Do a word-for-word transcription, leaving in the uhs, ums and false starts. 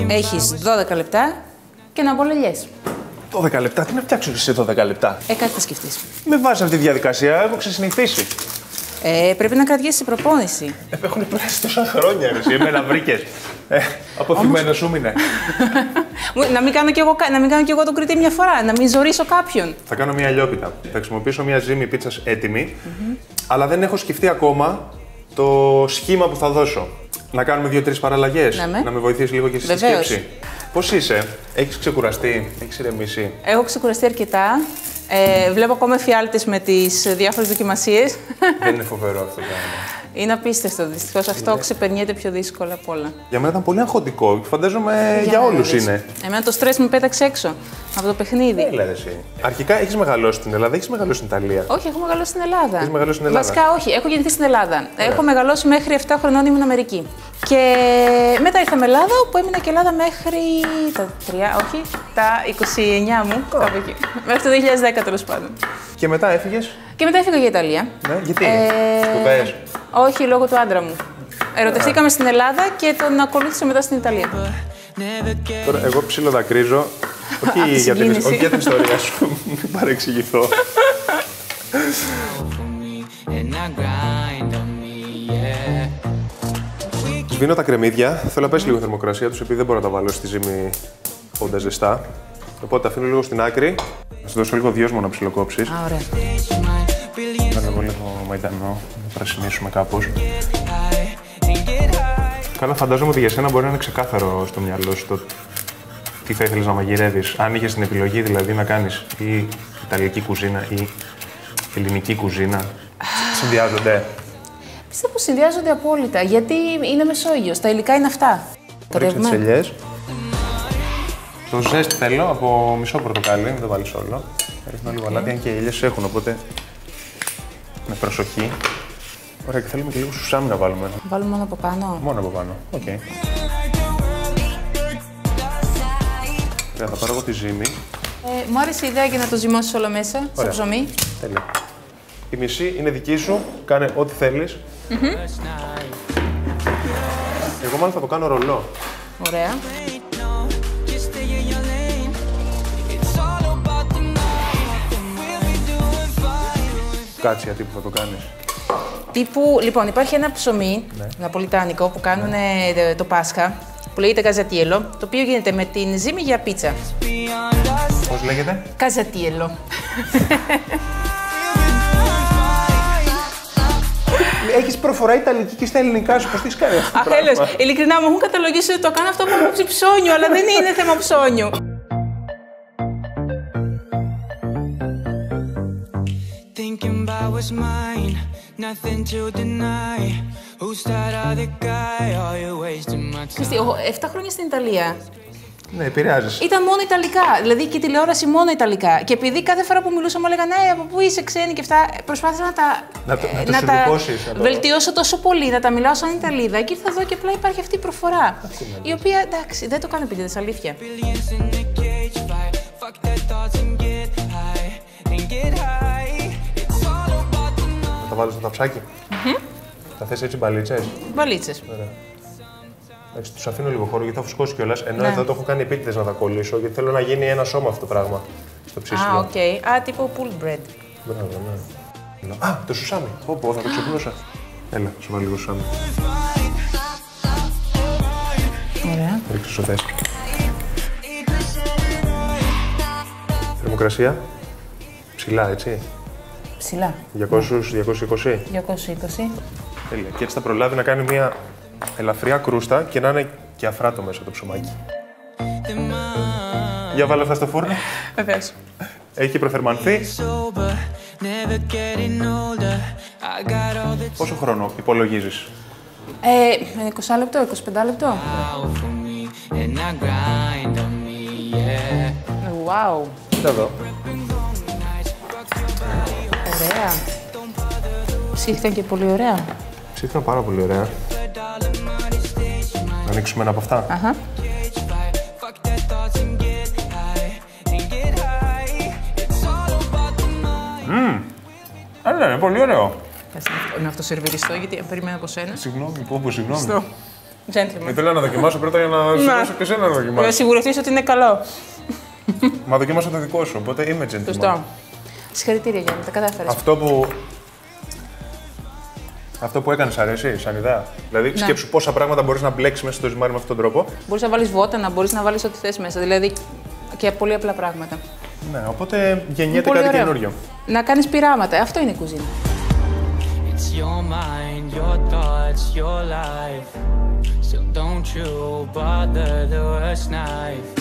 Έχεις δώδεκα λεπτά και να απολελιές. δώδεκα λεπτά, τι να φτιάξω σε δώδεκα λεπτά. Ε, κάτι θα σκεφτείς. Με βάζει αυτή τη διαδικασία, έχω ξεσυνηθίσει. Ε, πρέπει να κρατήσεις προπόνηση. Ε, έχουν περάσει τόσα χρόνια, ρε, εσύ, εμένα βρήκες. Ε, αποθυμένο σου μείνε. να, μην κάνω κι εγώ, να μην κάνω κι εγώ τον κριτή μια φορά, να μην ζωρίσω κάποιον. Θα κάνω μια λιόπιτα. Θα χρησιμοποιήσω μια ζύμη πίτσας έτοιμη, mm-hmm. αλλά δεν έχω σκεφτεί ακόμα το σχήμα που θα δώσω. Να κάνουμε δύο-τρεις παραλλαγές, ναι, με. να με βοηθήσει λίγο και στη Βεβαίως. σκέψη. Πώς είσαι, έχεις ξεκουραστεί, έχεις ηρεμήσει? Έχω ξεκουραστεί αρκετά. Ε, βλέπω ακόμα εφιάλτες με τις διάφορες δοκιμασίες. Δεν είναι φοβερό αυτό το πράγμα. Είναι απίστευτο. Δυστυχώς αυτό είναι... ξεπερνιέται πιο δύσκολα από όλα. Για μένα ήταν πολύ αγχωτικό και φαντάζομαι για, για όλους είναι. Εμένα το στρες με πέταξε έξω από το παιχνίδι. Τι λες εσύ. Αρχικά έχεις μεγαλώσει στην Ελλάδα, έχεις μεγαλώσει στην Ιταλία? Όχι, έχω μεγαλώσει στην Ελλάδα. Έχεις μεγαλώσει στην Ελλάδα. Βασικά, όχι, έχω γεννηθεί στην Ελλάδα. Ωραία. Έχω μεγαλώσει μέχρι επτά χρονών, ήμουν Αμερική. Και μετά ήρθαμε Ελλάδα, όπου έμεινα και Ελλάδα μέχρι τα τρία, όχι, τα είκοσι εννιά μου. Oh. Κάπου εκεί. Μέχρι το δύο χιλιάδες δέκα τέλος πάντων. Και μετά έφυγες? Και μετά έφυγα για Ιταλία. Ναι, γιατί, ε... σπουδές? Όχι, λόγω του άντρα μου. Ερωτευτήκαμε στην Ελλάδα και τον ακολούθησα μετά στην Ιταλία. Τώρα, εγώ ψιλοδακρύζω. Όχι, για την, όχι για την ιστορία σου, μην παρεξηγηθώ. Σβήνω τα κρεμμύδια. Θέλω να πέσει λίγο θερμοκρασία τους, επειδή δεν μπορώ να τα βάλω στη ζύμη όντα ζεστά. Οπότε τα αφήνω λίγο στην άκρη. Θα σου δώσω λίγο δυόσμο να ψιλοκόψεις. Α, ωραία. Βάλω εγώ λίγο μαϊντανό, να πρασινίσουμε κάπως. Καλά, φαντάζομαι ότι για σένα μπορεί να είναι ξεκάθαρο στο μυαλό σου το τι θα ήθελες να μαγειρεύεις. Αν είχες την επιλογή δηλαδή να κάνεις ή ιταλική κουζίνα ή ελληνική κουζίνα. Συνδυάζονται? Πιστεύω πως συνδυάζονται απόλυτα, γιατί είναι Μεσόγειος. Τα υλικά είναι αυτά. Ρίξε τις ελιές. Το ζέστη θέλω από μισό πορτοκάλι, μην το βάλεις όλο. Ρίχνω λίγο αλάτι, αν και οι ελιές έχουν, οπότε με προσοχή. Ωραία, και θέλουμε και λίγο σουσάμι να βάλουμε. Βάλουμε μόνο από πάνω. Μόνο από πάνω, οκ. Okay. Ωραία, θα πάρω εγώ τη ζύμη. Ε, μου άρεσε η ιδέα για να το ζυμώσεις όλο μέσα, στο ψωμί. Τέλεια. Η μισή είναι δική σου, κάνε ό,τι θέλεις. Mm-hmm. Εγώ μάλλον θα το κάνω ρολό. Ωραία. Κάτσια, τι που θα το κάνεις? Τύπου, λοιπόν, υπάρχει ένα ψωμί, ναι, ναπολιτάνικο, που κάνουν ναι. το Πάσχα, που λέγεται καζατιέλο, το οποίο γίνεται με την ζύμη για πίτσα. Πώς λέγεται? Καζατιέλο. Έχεις προφορά ιταλική και στα ελληνικά σου, πώς τις κάνει αυτό? Αχ, έλεος, ειλικρινά μου έχουν καταλογίσει ότι το κάνω αυτό από άποψη ψώνιου, αλλά δεν είναι θέμα ψώνιου. Χριστί, εγώ εφτά χρόνια στην Ιταλία. Ναι, επηρεάζεις. Ήταν μόνο Ιταλικά, δηλαδή και η τηλεόραση μόνο Ιταλικά. Και επειδή κάθε φορά που μιλούσα μου έλεγαν ναι, από πού είσαι ξένη και αυτά, προσπάθησα να τα, να το, ε, να να τα βελτιώσω τόσο πολύ, να τα μιλάω σαν Ιταλίδα. Και ήρθα εδώ και απλά υπάρχει αυτή η προφορά. Η οποία εντάξει, δεν το κάνω επίτηδες, αλήθεια. Θα τα βάλω στο ταψάκι. Mm-hmm. Θα θες έτσι μπαλίτσες. Μπαλίτσες. Εντάξει, τους αφήνω λίγο χώρο γιατί θα φουσκώσει κιόλας. Ενώ ναι. εδώ το έχω κάνει επίτηδες να τα κολλήσω γιατί θέλω να γίνει ένα σώμα αυτό το πράγμα στο ψήσιμο. Α, οκ. Okay. Α, τύπο pulled bread. Μπράβο, ναι. Α, το σουσάμι. Πω, πω, θα το ξεπνούσα. Έλα, σου βάλω λίγο σουσάμι. Ωραία. Ρίξε όσο θες. Θερμοκρασία. Ψηλά, έτσι. Ψηλά. διακόσια, διακόσια είκοσι. διακόσια είκοσι. Τέλεια. Και έτσι θα προλάβει να κάνει μια ελαφριά κρούστα και να είναι και αφράτο μέσα το ψωμάκι. Για βάλε αυτά στο φούρνο. Βεβαίως. Έχει προθερμανθεί. Πόσο χρόνο υπολογίζεις? Ε, είκοσι λεπτό, είκοσι πέντε λεπτό. Wow. Κοίτα εδώ. Ωραία. Ψήχθηκαν και πολύ ωραία. Ψήχθηκαν πάρα πολύ ωραία. Να ανοίξουμε ένα από αυτά. Αχα. Μμμ. Αλλά είναι πολύ ωραίο. Να αυτοσερβιριστώ γιατί περίμενα από σένα. Συγγνώμη, πω πω, συγγνώμη. Στο. Gentleman. Ήθελα να δοκιμάσω πρώτα για να σου δώσω και εσένα να Για να δοκιμάσεις. σιγουρευτείς ότι είναι καλό. Μα δοκίμασα το δικό σου, οπότε είμαι gentleman. Σωστό. Συγχαρητήρια Γιάννη, τα κατάφερες. Αυτό που. Αυτό που έκανες αρέσει, σαν ιδέα. Δηλαδή, Ναι. σκέψου πόσα πράγματα μπορείς να μπλέξεις μέσα στο ζυμάρι με αυτόν τον τρόπο. Μπορείς να βάλεις βότανα, μπορείς να βάλεις ό,τι θες μέσα. Δηλαδή και πολύ απλά πράγματα. Ναι, οπότε γεννιέται Πολύ κάτι ωραίο. καινούριο. Να κάνεις πειράματα. Αυτό είναι η κουζίνα. It's your mind, your thoughts, your life. So don't you bother the worst knife.